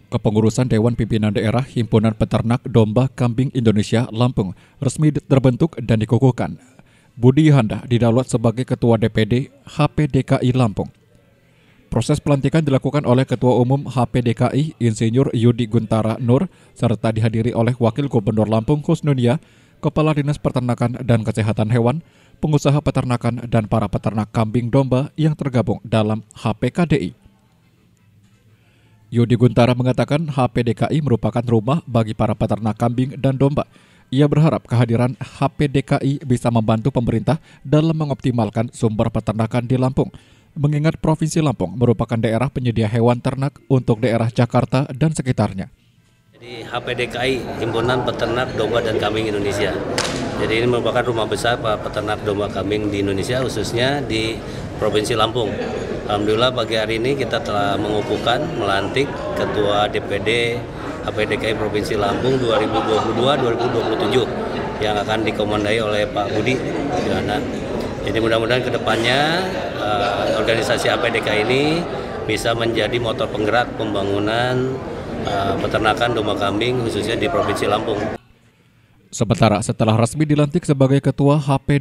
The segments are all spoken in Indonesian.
Kepengurusan Dewan Pimpinan Daerah Himpunan Peternak Domba Kambing Indonesia Lampung resmi terbentuk dan dikukuhkan. Budi Yuhanda didaulat sebagai Ketua DPD HPDKI Lampung. Proses pelantikan dilakukan oleh Ketua Umum HPDKI Insinyur Yudi Guntara Nur serta dihadiri oleh Wakil Gubernur Lampung Kusnudia, Kepala Dinas Peternakan dan Kesehatan Hewan, pengusaha peternakan dan para peternak kambing domba yang tergabung dalam HPKDI. Yudi Guntara mengatakan HPDKI merupakan rumah bagi para peternak kambing dan domba. Ia berharap kehadiran HPDKI bisa membantu pemerintah dalam mengoptimalkan sumber peternakan di Lampung, mengingat Provinsi Lampung merupakan daerah penyedia hewan ternak untuk daerah Jakarta dan sekitarnya. Jadi HPDKI, Himpunan Peternak Domba dan Kambing Indonesia. Jadi ini merupakan rumah besar para peternak domba kambing di Indonesia, khususnya di Provinsi Lampung. Alhamdulillah pagi hari ini kita telah mengukuhkan, melantik Ketua DPD HPDKI Provinsi Lampung 2022-2027 yang akan dikomandai oleh Pak Budi Yuhanda. Jadi mudah-mudahan ke depannya organisasi HPDKI ini bisa menjadi motor penggerak pembangunan peternakan domba kambing khususnya di Provinsi Lampung. Sementara setelah resmi dilantik sebagai Ketua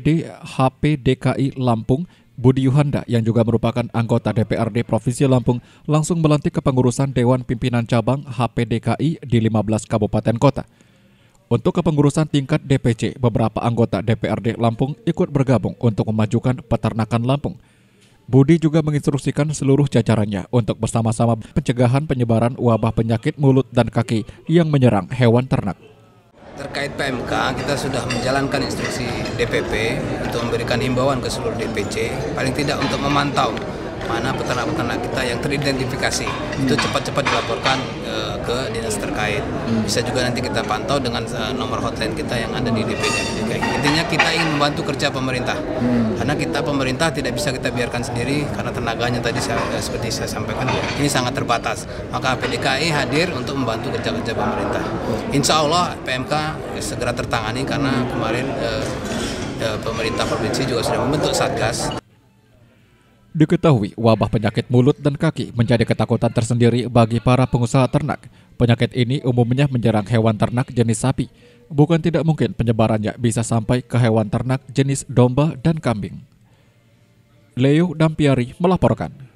HPDKI Lampung, Budi Yuhanda yang juga merupakan anggota DPRD Provinsi Lampung langsung melantik kepengurusan Dewan Pimpinan Cabang HPDKI di 15 kabupaten kota. Untuk kepengurusan tingkat DPC, beberapa anggota DPRD Lampung ikut bergabung untuk memajukan peternakan Lampung. Budi juga menginstruksikan seluruh jajarannya untuk bersama-sama pencegahan penyebaran wabah penyakit mulut dan kaki yang menyerang hewan ternak. Terkait PMK, kita sudah menjalankan instruksi DPP untuk memberikan himbauan ke seluruh DPC, paling tidak untuk memantau mana peternak-peternak kita yang teridentifikasi, itu cepat-cepat dilaporkan ke dinas terkait. Bisa juga nanti kita pantau dengan nomor hotline kita yang ada di DPD. Intinya kita ingin membantu kerja pemerintah, karena kita pemerintah tidak bisa kita biarkan sendiri, karena tenaganya tadi seperti saya sampaikan, ini sangat terbatas. Maka HPDKI hadir untuk membantu kerja-kerja pemerintah. Insya Allah PMK segera tertangani, karena kemarin pemerintah provinsi juga sudah membentuk Satgas. Diketahui wabah penyakit mulut dan kaki menjadi ketakutan tersendiri bagi para pengusaha ternak. Penyakit ini umumnya menyerang hewan ternak jenis sapi. Bukan tidak mungkin penyebarannya bisa sampai ke hewan ternak jenis domba dan kambing. Leo Dampiari melaporkan.